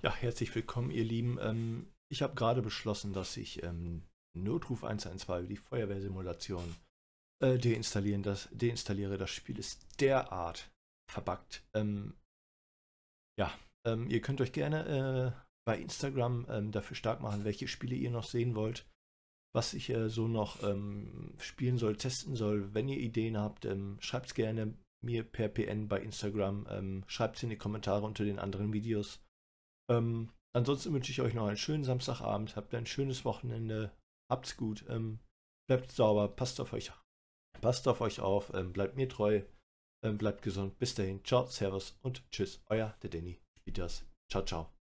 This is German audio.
Ja, herzlich willkommen, ihr Lieben. Ich habe gerade beschlossen, dass ich Notruf 112, die Feuerwehrsimulation, deinstalliere. Das Spiel ist derart verbuggt. Ja, ihr könnt euch gerne bei Instagram dafür stark machen, welche Spiele ihr noch sehen wollt, was ich so noch spielen soll, testen soll. Wenn ihr Ideen habt, schreibt es gerne mir per PN bei Instagram. Schreibt es in die Kommentare unter den anderen Videos. Ansonsten wünsche ich euch noch einen schönen Samstagabend, habt ein schönes Wochenende, habt's gut, bleibt sauber, passt auf euch auf, bleibt mir treu, bleibt gesund. Bis dahin, ciao, servus und tschüss, euer der Danny. Spielt das. Ciao, ciao.